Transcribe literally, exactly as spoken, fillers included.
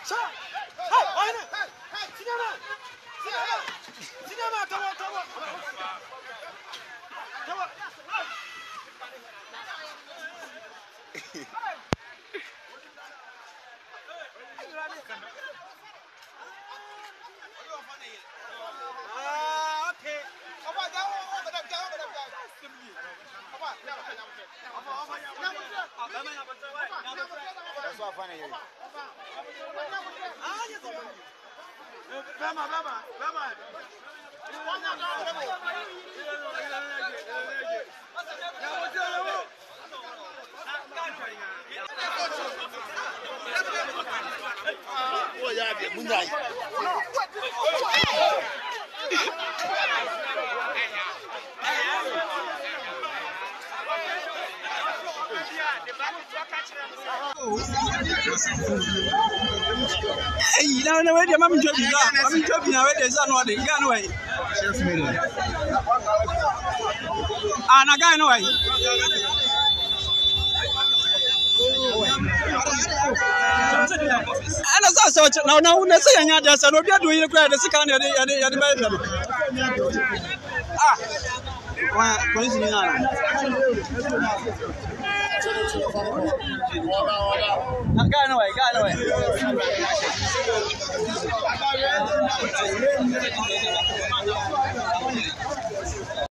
Sir. Hey, why not? Hey, cinema. Cinema. Cinema, come on, come on. Come on. Ah, okay. Come on, down, over there, down, over there. Come on, now, that's what funny here. Ah, yes, sir. Bama, Bama, Bama. Oh, yeah, Munai. Hey, now no way, I'm joking. I'm joking. Now there's another. You can't wait. And I can't wait. And as I said, now, now, when I say, I'm just a little bit doing the credit, the kind of the ah, what is it now? Go away, go away.